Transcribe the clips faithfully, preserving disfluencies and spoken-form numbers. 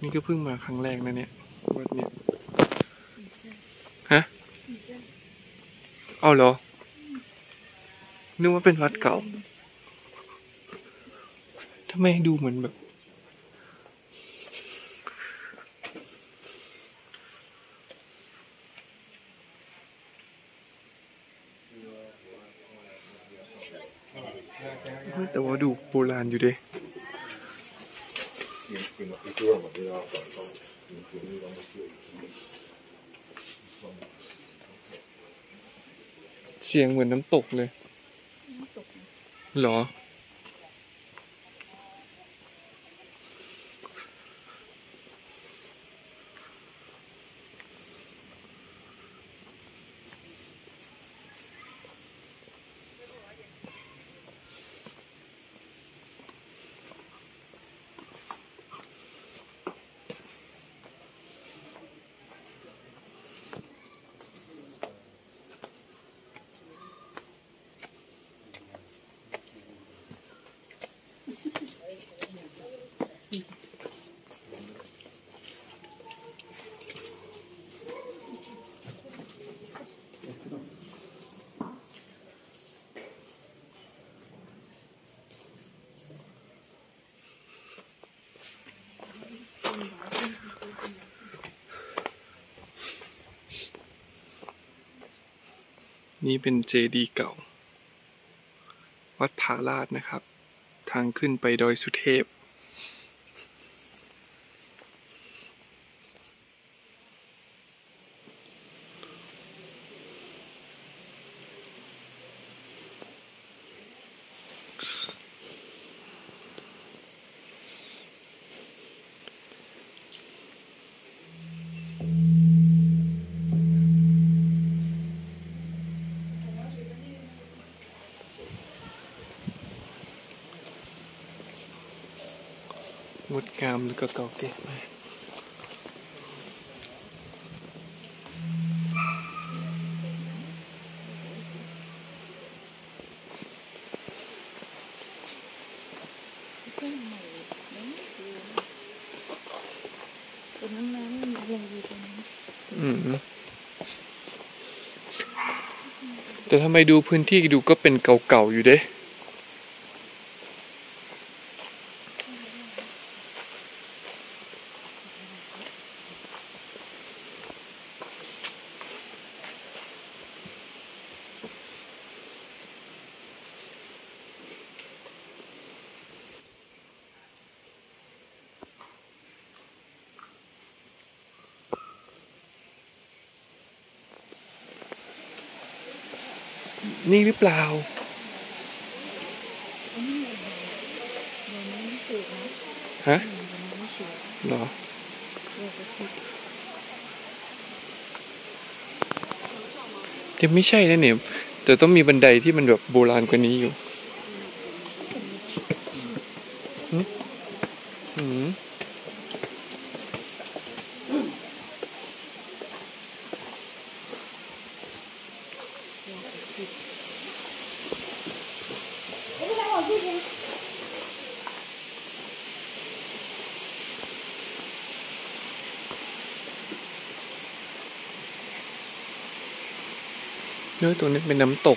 นี่ก็เพิ่งมาครั้งแรกนะเนี่ยวัดเนี่ยฮะเอาเหรอนึกว่าเป็นวัดเก่าทำไมดูเหมือนแบบแต่ว่าดูโบราณอยู่ดิเสียงเหมือนน้ำตกเลยเหรอนี่เป็นเจดีย์เก่าวัดผาลาดนะครับทางขึ้นไปดอยสุเทพงดงามแล้วก็เก่าแก่มากอืมแต่ทำไมดูพื้นที่ดูก็เป็นเก่าๆอยู่เด้นี่หรือเปล่าฮะเหรอยังไม่ใช่นะเนี่ยแต่ต้องมีบันไดที่มันแบบโบราณกว่านี้อยู่อืมเนื้อตัวนี้เป็นน้ำตก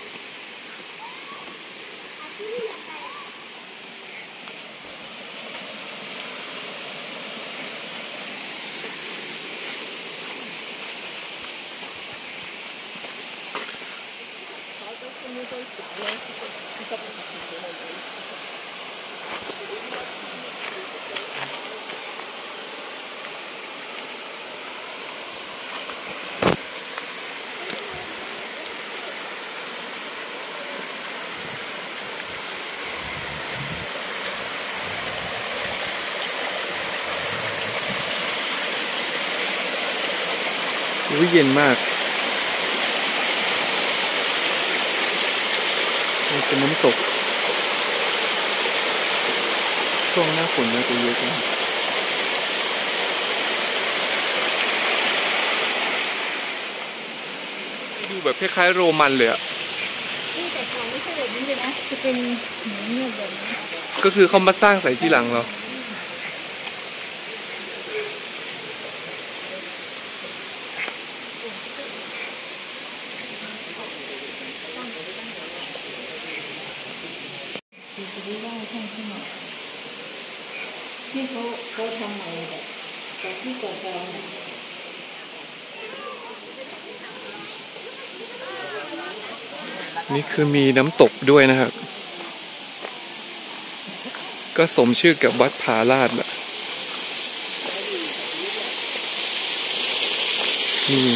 อุ้ยเย็นมากนี่เป็นน้ำตกช่วงหน้าฝนน่าจะเยอะจังดูแบบคล้ายๆโรมันเลยอะนี่แต่ก่อนไม่ใช่แบบนี้เลยนะจะเป็นเหมือนเงียบแบบนี้ก็คือเขามาสร้างใส่ที่หลังเราจะได้ว่าท่านขึ้นมาที่เขาเขาทำใหม่แบบจากที่เก่าๆเนี่ยนี่คือมีน้ำตกด้วยนะครับก็สมชื่อกับวัดผาลาดแหละนี่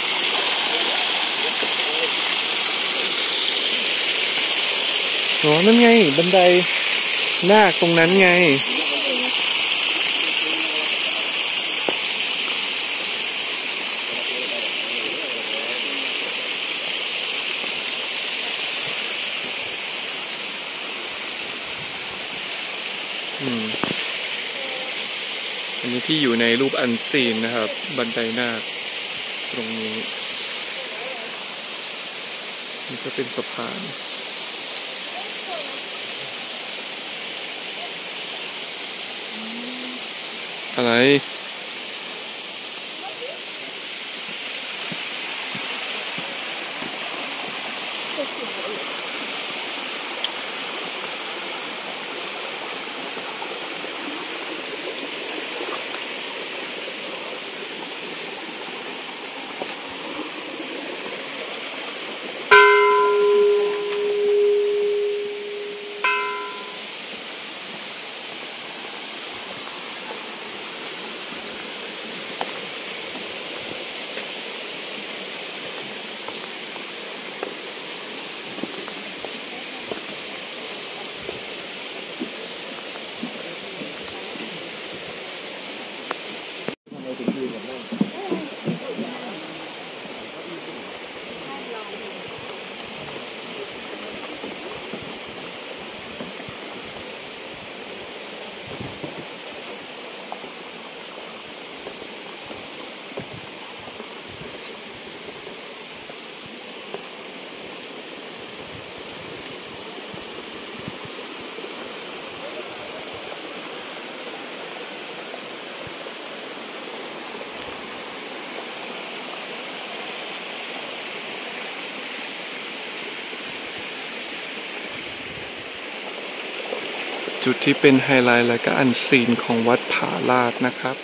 อ๋อนั่นไงบันไดนาคตรงนั้นไงอืมอันนี้ที่อยู่ในรูปอันซีนนะครับบันไดนาคตรงนี้นี่ก็เป็นสะพานอะไรจุดที่เป็นไฮไลท์และก็อันซีนของวัดผาลาดนะครับ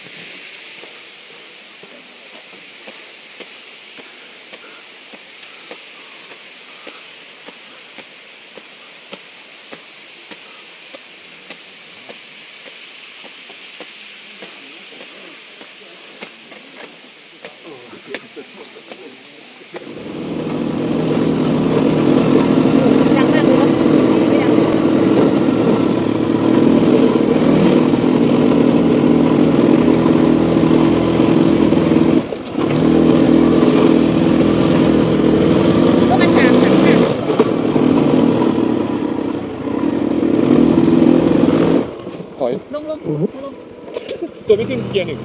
ลงลงลงตัวไม่ขึ้นเกียร์หนึ่ง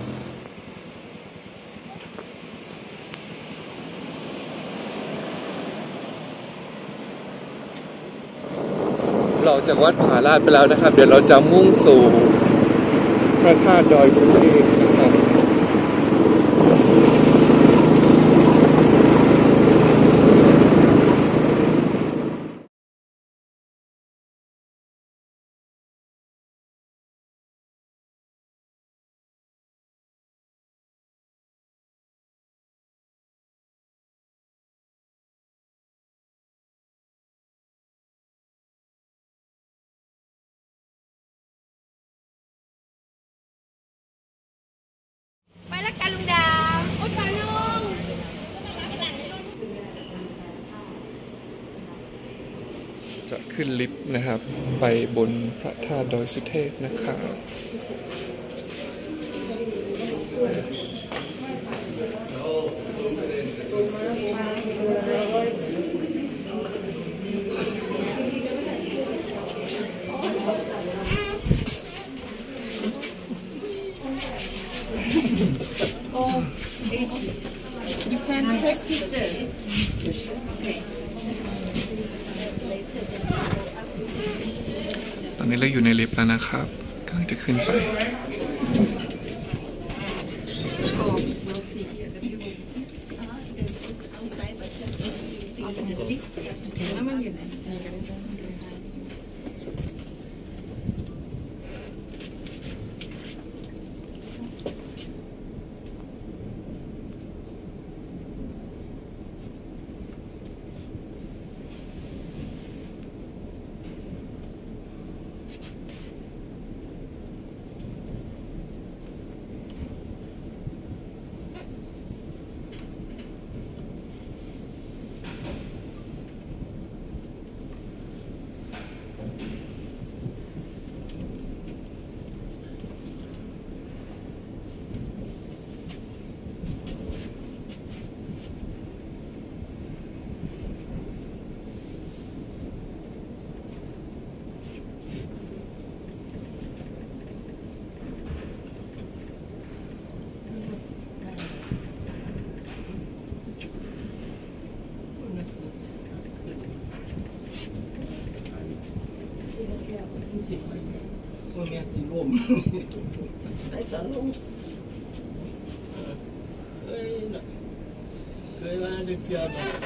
เราจากวัดผาลาดไปแล้วนะครับเดี๋ยวเราจะมุ่งสู่พระธาตุดอยสุเทพนะครับไปแล้วกันลุงดาวโอ๊ยตายน้องจะขึ้นลิฟต์นะครับไปบนพระธาตุดอยสุเทพนะครับ You can take picture. Okay. ตอนนี้เราอยู่ในลิฟต์แล้วนะครับกำลังจะขึ้นไปว่าแม่สิร่มใส่ตาลงเคยน่ะเคยว่าจะเกี่ยวกับ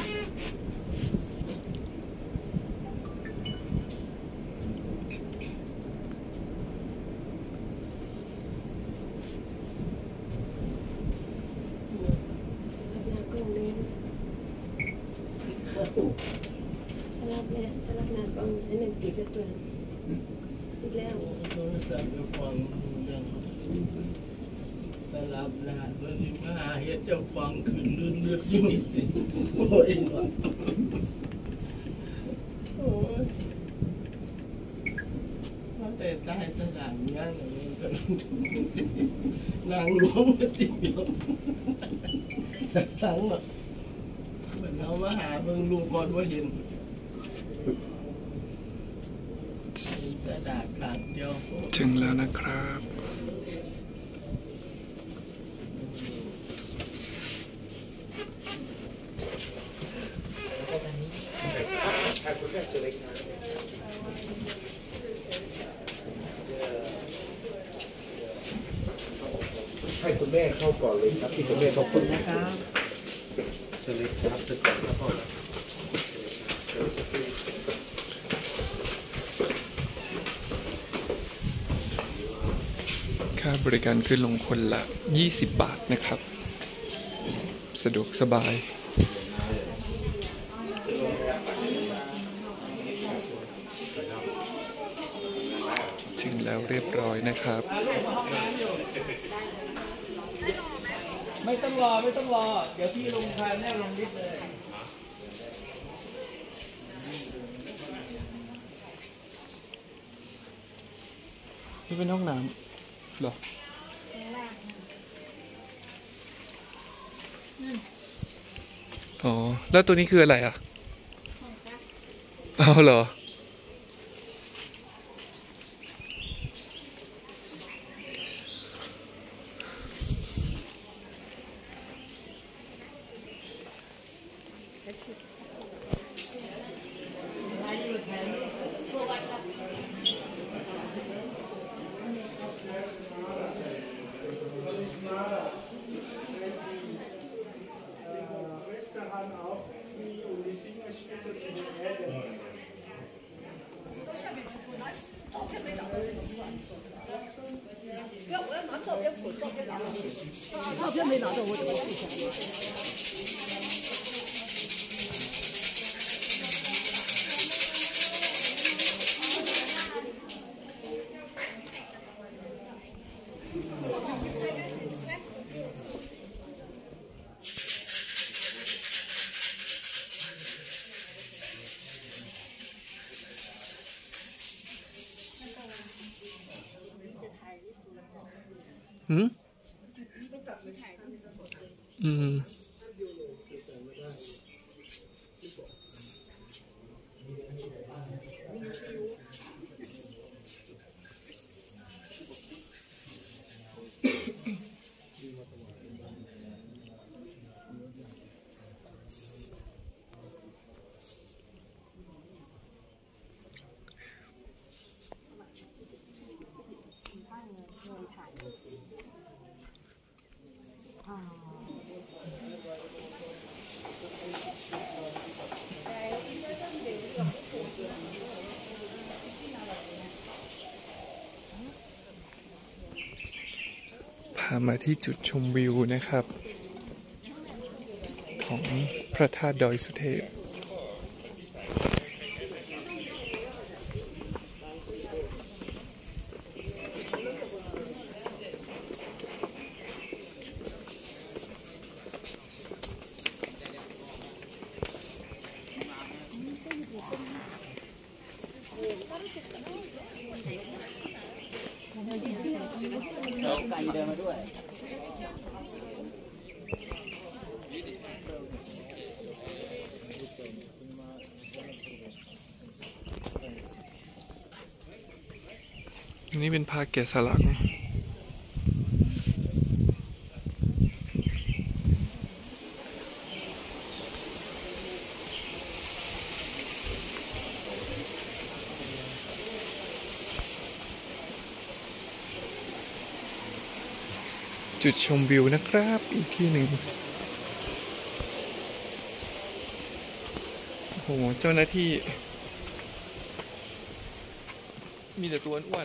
สลับเนี่ยสลับหน้ากล้องให้หนึ่งปีก็ตัวอีกแล้วโทรศัพท์จะฟังเรื่องสลับหน้าเพื่อนมาหาเฮ็ดเจ้าฟังขึ้นลื่นเลือดอยู่นี่โอ้ยว่ะโอ้ยมาแต่ใต้สนามย่างอย่างนี้ก็นางหลวงมาติดอยู่แต่สังอ่ะเหมือนเอามาหาเบิ่งลูกก่อนว่าเห็นกระดาษขาดเดียวถึงแล้วนะครับให้คุณแม่เข้าก่อนเลยครับที่คุณแม่ขอบคุณนะครับเชิญเลยครับเชิญครับพ่อค่าบริการขึ้นลงคนละยี่สิบบาทนะครับสะดวกสบายถึงแล้วเรียบร้อยนะครับไม่ต้องรอไม่ต้องรอเดี๋ยวพี่ลงทานแน่ลงนิดเลยนี่เป็นห้องน้ำเหรออ๋อแล้วตัวนี้คืออะไรอ่ะเอาเหรอ照片没拿到，我怎么付钱？ หืมอืมพามาที่จุดชมวิวนะครับ ของพระธาตุดอยสุเทพเอาไก่เดินมาด้วยนี่เป็นผ้าแกะสลักจุดชมวิวนะครับอีกที่หนึ่งโอ้โหเจ้าหน้าที่มีแต่ตัวอ้วน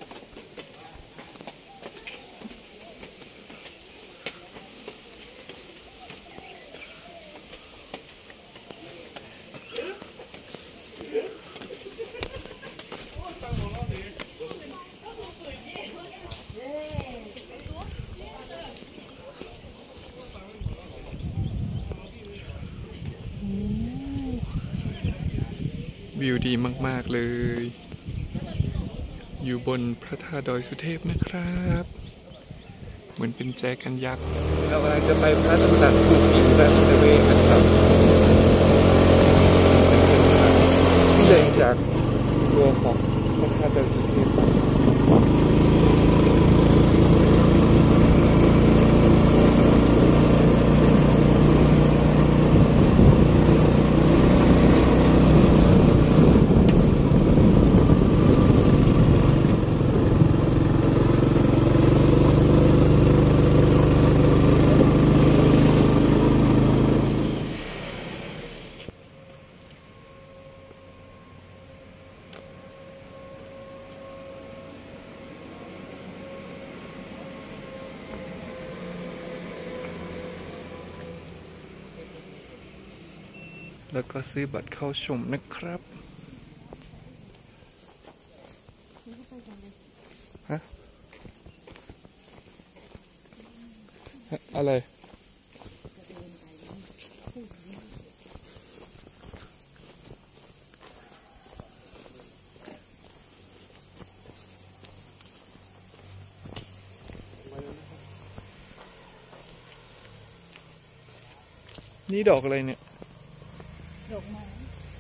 วิวดีมากๆเลยอยู่บนพระธาตุดอยสุเทพนะครับเหมือนเป็นแจกันยักษ์เรากำลังจะไปพระตำหนักภูพิงราชเวศนะครับที่เลยจากตัวของพระธาตุดอยสุเทพแล้วก็ซื้อบัตรเข้าชมนะครับฮะอะไรนี่ดอกอะไรเนี่ยดอกไม้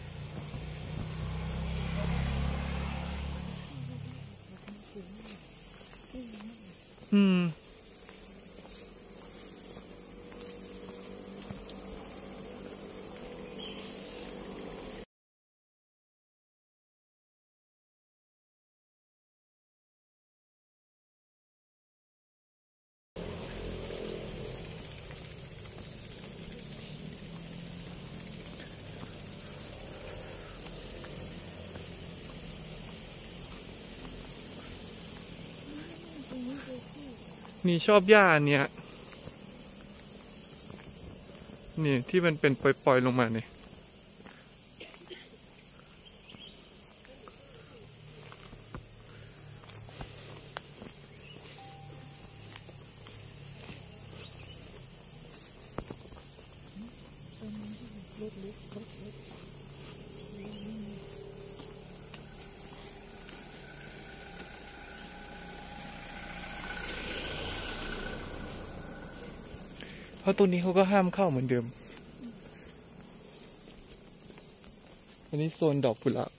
อืมนี่ชอบหญ้าเนี่ยนี่ที่มันเป็นปล่อยๆลงมาเนี่ยเพราะตัวนี้เขาก็ห้ามเข้าเหมือนเดิมอันนี้โซนดอกกุหลาบ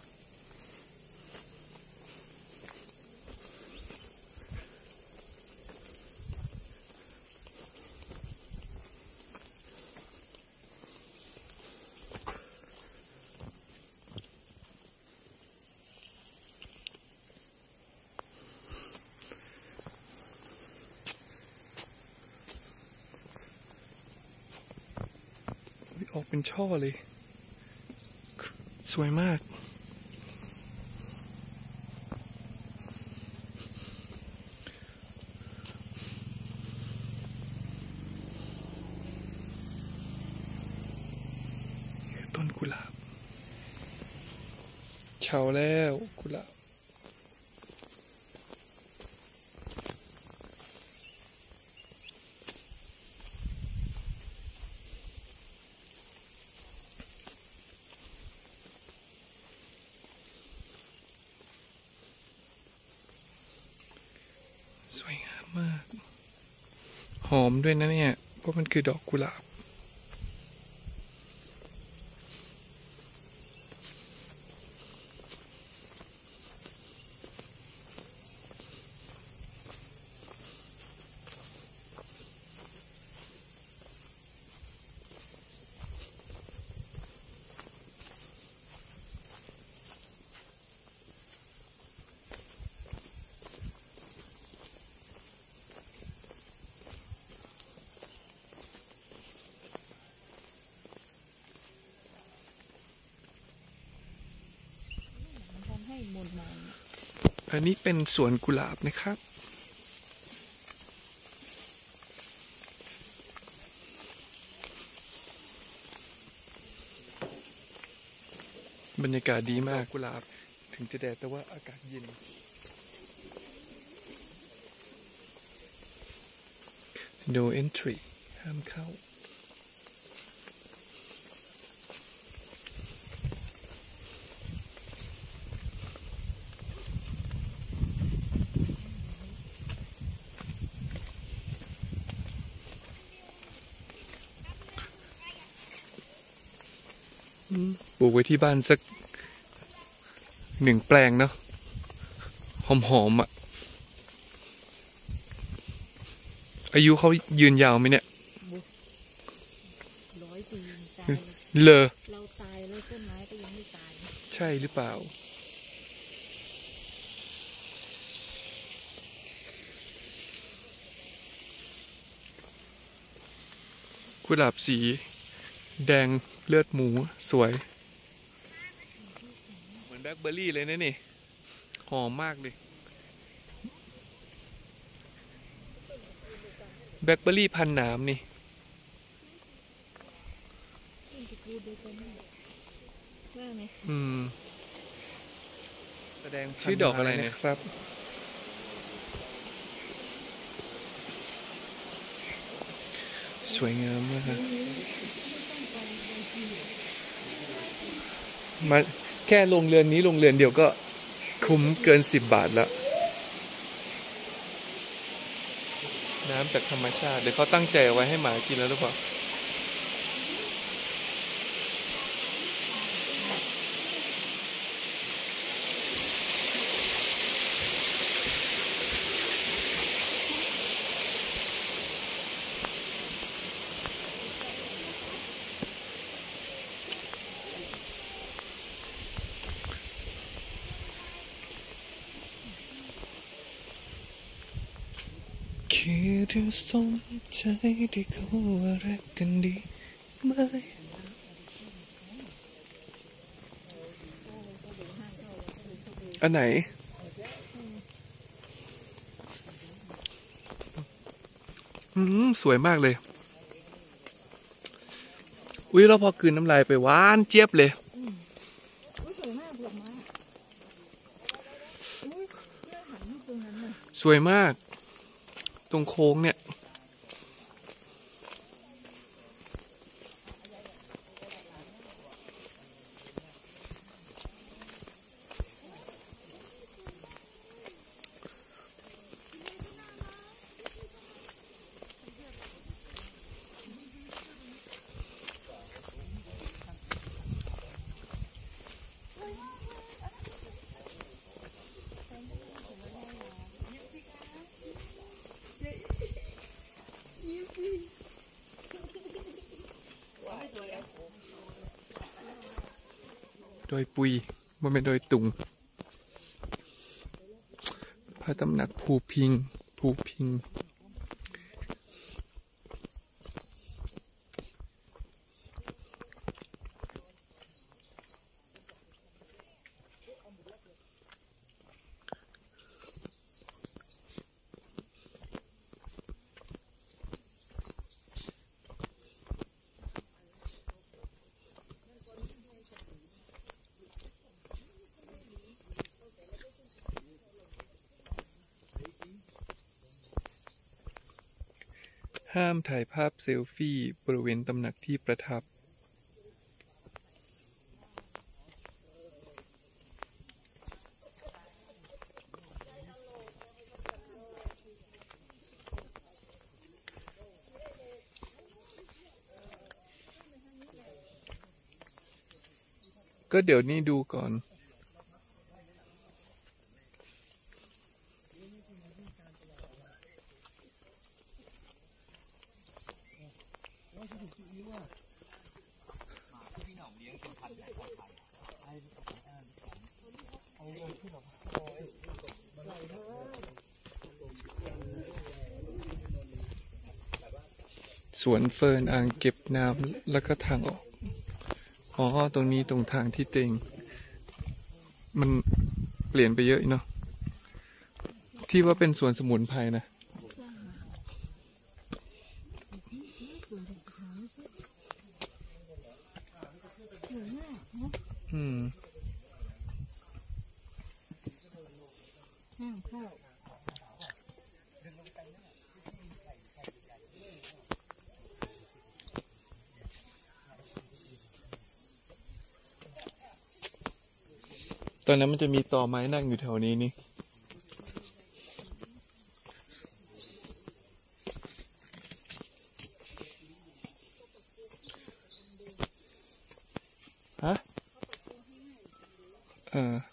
ออกเป็นช่อเลยสวยมากต้นกุหลาบเฉาแล้วกุหลาบสวยงามมากหอมด้วยนะเนี่ยเพราะมันคือดอกกุหลาบให้มนต์มองอันนี้เป็นสวนกุหลาบนะครับบรรยากาศดีมากกุหลาบถึงจะแดดแต่ว่าอากาศเย็น No entry ห้ามเข้าปลูกไว้ที่บ้านสักหนึ่งแปลงเนาะหอมๆอ่ะอายุเขายืนยาวไหมเนี่ยร้อยปีตายเลอเราตายแล้วต้นไม้ก็ยังไม่ตายใช่หรือเปล่ากุหลาบสีแดงเลือดหมูสวยเหมือนแบล็คเบอร์รี่เลยนะนี่หอมมากเลยแบล็คเบอร์รี่พันหนามนี่อืมแสดงชื่อดอกอะไรนะครับสวยงามมากมาแค่โรงเรือนนี้โรงเรือนเดียวก็คุ้มเกินสิบบาทแล้วน้ำจากธรรมชาติเดี๋ยวเขาตั้งใจเอาไว้ให้หมากินแล้วหรือเปล่าคิดถึงสนใจที่เขาว่ารักกันดีไหมอันไหนอืมสวยมากเลยอุ้ยเราพอกลืนน้ำลายไปหวานเจี๊ยบเลยสวยมากตรงโค้งเนี่ยโดยปุยมันเป็นโดยตุงพระตำหนักภูพิงภูพิงห้ามถ่ายภาพเซลฟี่บริเวณตำหนักที่ประทับก็เดี๋ยวนี้ดูก่อนสวนเฟิร์นอ่างเก็บน้ำแล้วก็ทางออกอ๋อตรงนี้ตรงทางที่เต็งมันเปลี่ยนไปเยอะเนาะที่ว่าเป็นสวนสมุนไพรนะอืมห้ามเข้าตอนนั้นมันจะมีตอไม้นั่งอยู่แถวนี้นี่ฮะเออ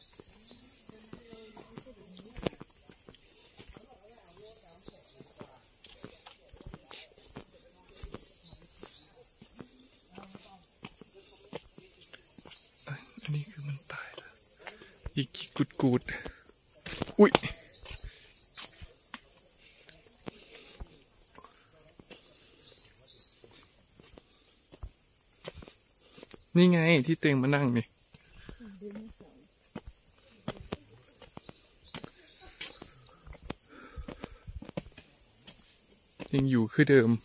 อันนี้คือมันตายแล้วอีกกี่กุดกูดอุ้ยนี่ไงที่เต็งมานั่งนี่ยังอยู่คือเดิม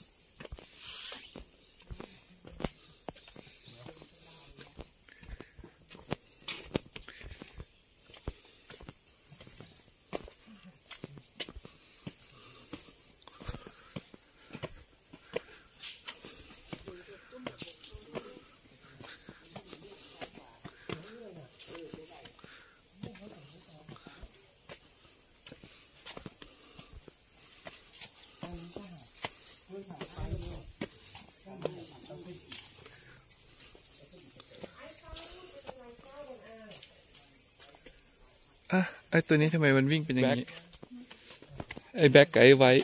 อ่ะไอตัวนี้ทำไมมันวิ่งเป็นอย่างนี้ไอแบ็กกับไอไว้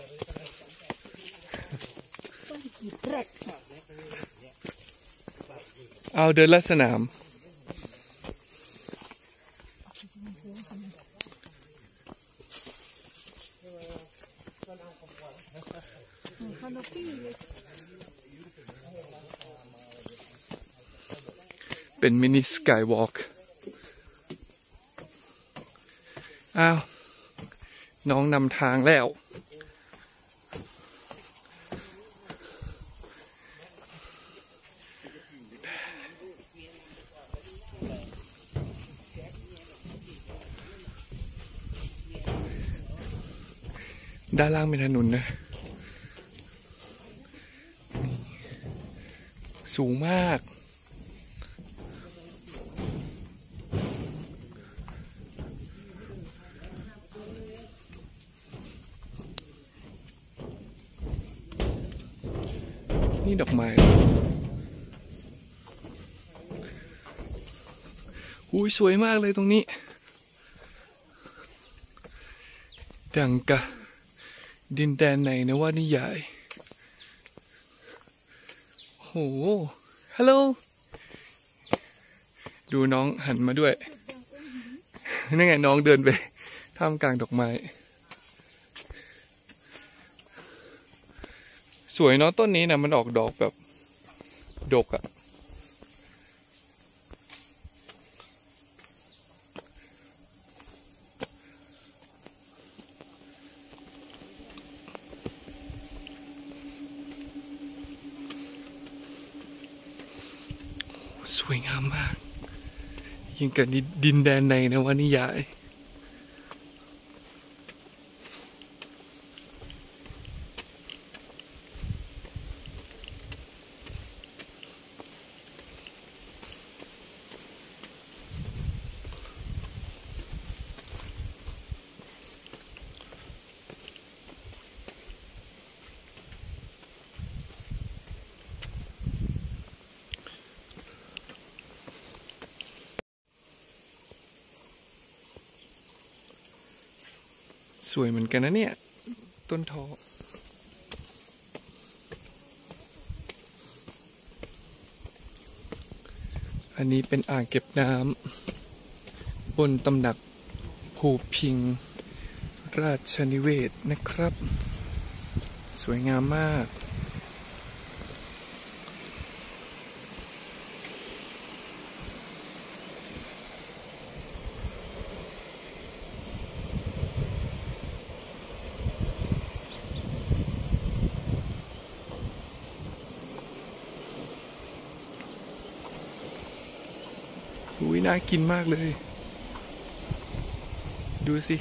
เอาเดินลัดสนามเป็นมินิสกายวอล์กอ้าวน้องนำทางแล้วด้านล่างเป็นถนนนะสูงมากนี่ดอกไม้อุ้ยสวยมากเลยตรงนี้ดังกะดินแดนไหนนะว่านิยายโหฮัลโหลดูน้องหันมาด้วยนั่นไงน้องเดินไปท่ามกลางดอกไม้สวยเนาะต้นนี้นะมันออกดอกแบบดกอะสวยงามมากยิ่งกับดินแดนในนะวนิยายสวยเหมือนกันนะเนี่ยต้นทออันนี้เป็นอ่างเก็บน้ำบนตำหนักภูพิงราชนิเวศนะครับสวยงามมากอุ้ยน่ากินมากเลย ดูสิ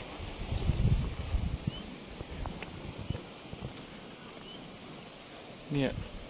เนี่ย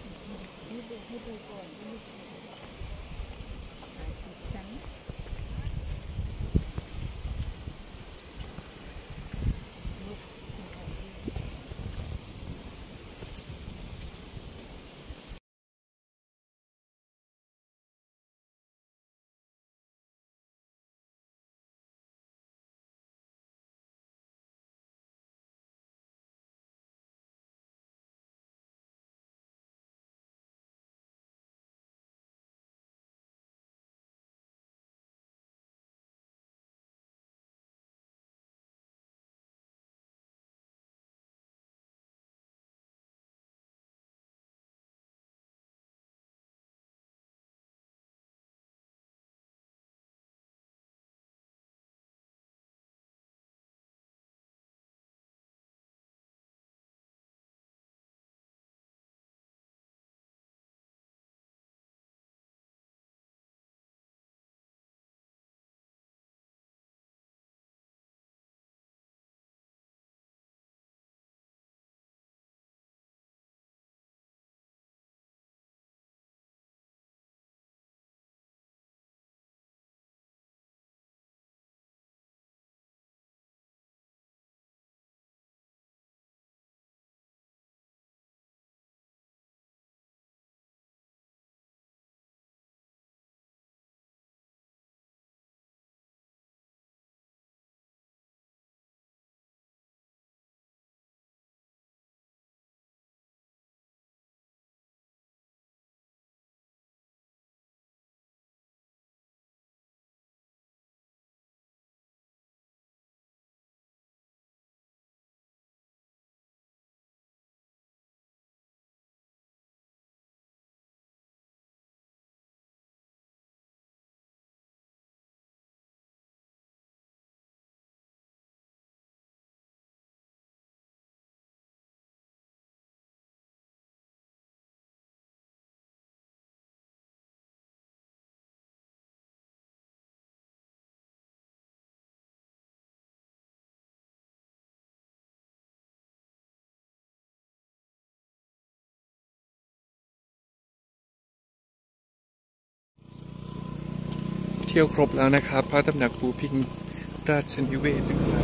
เที่ยวครบแล้วนะครับพระตำหนักภูพิงราชนิเวศนะครับ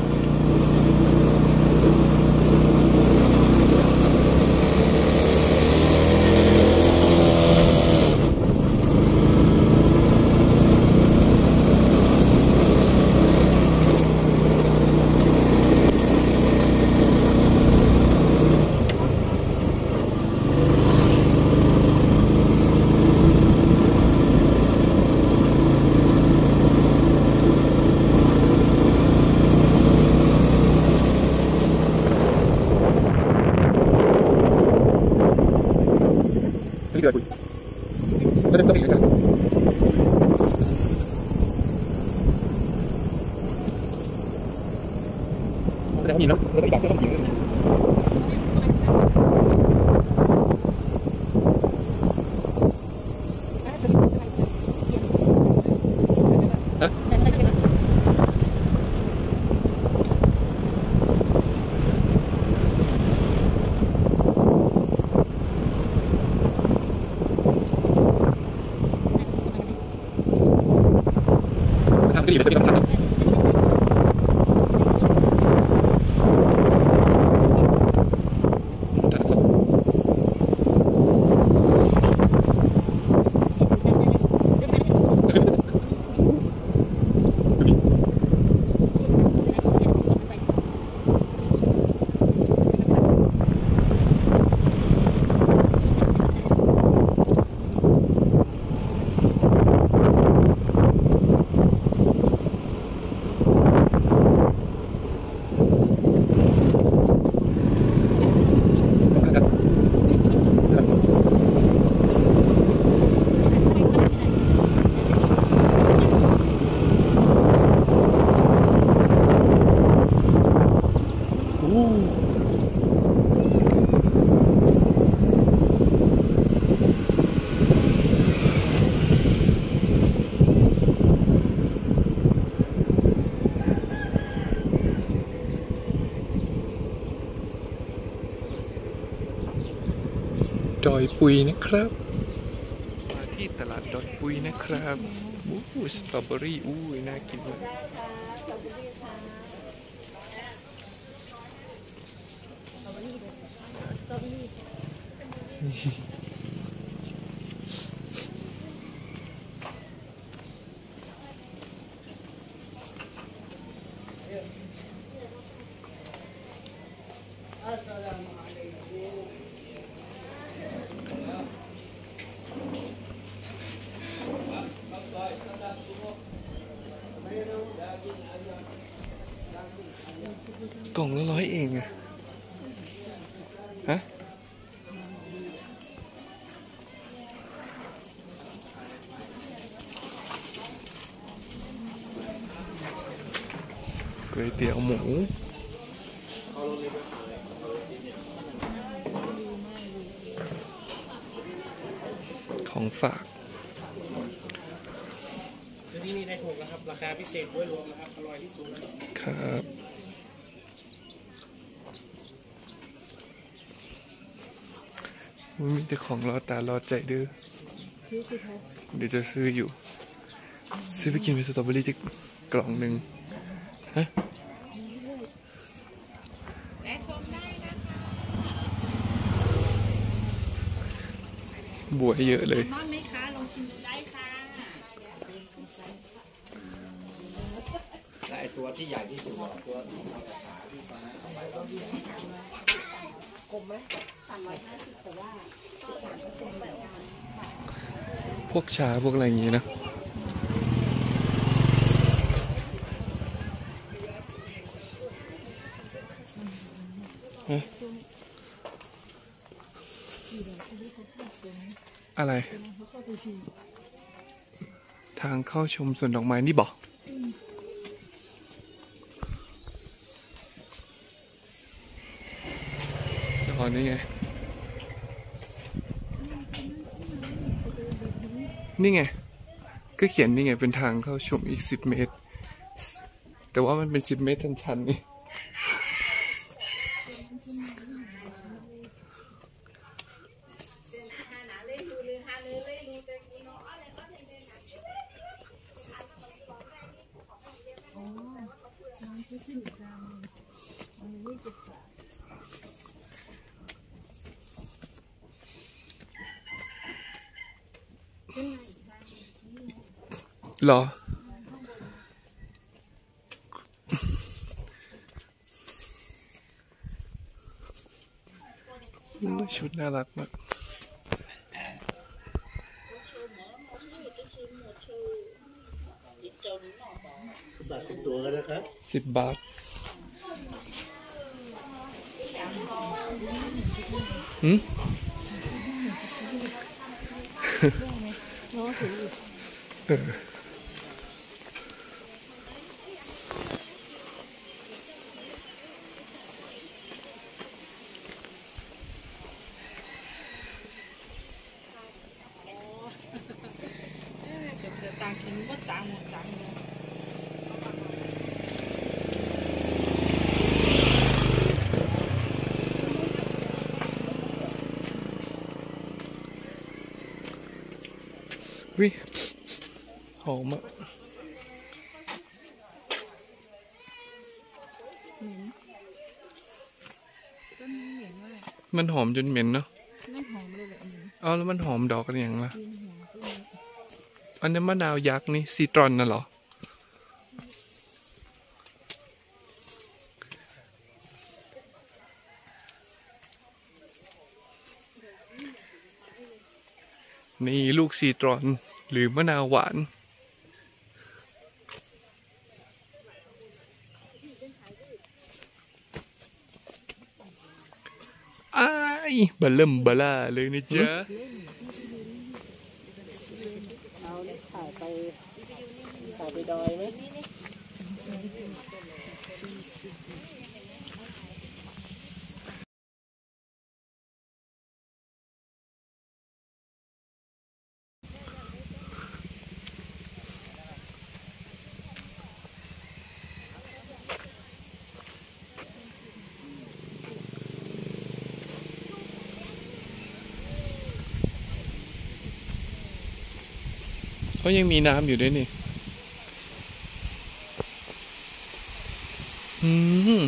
นี่คืออะไรคุณก็จะต้องมีนะครับแสดงว่ามีเนาะแล้วก็อีกอย่างที่ต้องชิมด้วยฮะทำก็ดีเลยไม่ต้องทำอยปุยนะครับมาที่ตลาดดอยปุยนะครับอู้สตรอเบอรี่อู้ยน่ากินมากกล่องละร้อยเองอะฮะก๋วยเตี๋ยวหมูของฝากซื้อที่นี่ได้ถูกแล้วครับราคาพิเศษด้วยรวมนะครับอร่อยที่สุดแล้วครับมีแต่ของรอตารอใจเด้อซื้อสิคะเดี๋ยวจะซื้ออยู่ ซื้อไปกินเป็นสตรอเบอรี่ที่กล่องหนึ่งฮะบวยเยอะเลยน้อยไหมคะลองชิมดูได้ค่ะและไอตัวที่ใหญ่ที่สุดอะตัวพวกชาพวกอะไรอย่างงี้นะฮะอะไร ทางเข้าชมสวนดอกไม้นี่บอกอ๋อนี่ไง นี่ไง ก็เขียนนี่ไงเป็นทางเข้าชมอีกสิบเมตร แต่ว่ามันเป็นสิบเมตรชันๆนี่เหรอ ชุดน่ารักมากฝากเป็นตัวกันนะครับสิบบาทหืม เออจะตากินว่าจางหมดจางเลยวิหอมอ่ะมันหอมจนเหม็นเนาะไม่หอมเลยแบบนี้เอาแล้วมันหอมดอกกันอย่างละอันนี้มะนาวยักษ์นี่ซีตรอนน่ะเหรอ นี่ลูกซีตรอนหรือมะนาวหวานอ้ายบะเริ่มบะล่าเลยนะจ๊ะเอาเนี่ยถ่ายไปถ่ายไปดอยไหมเขายังมีน้ำอยู่ด้วยนี่อืม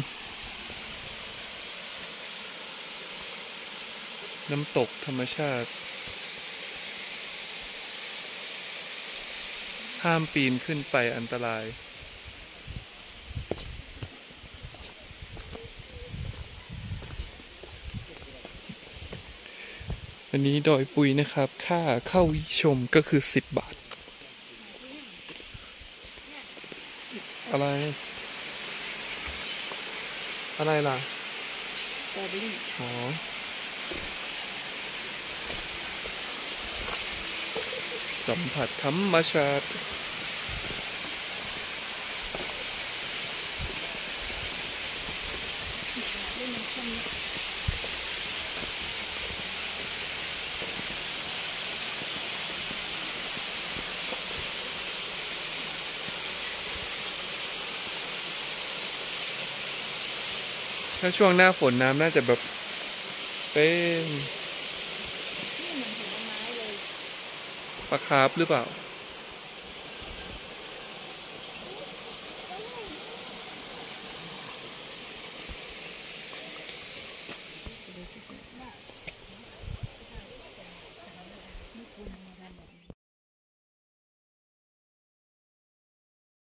น้ำตกธรรมชาติห้ามปีนขึ้นไปอันตรายอันนี้ดอยปุยนะครับค่าเข้าชมก็คือสิบบาทอะไรอะไรล่ะตอดิ้งอ๋อสัมผัสธรรมชาติถ้าช่วงหน้าฝนน้ำน่าจะแบบเป็นปลาคาร์ฟหรือเปล่า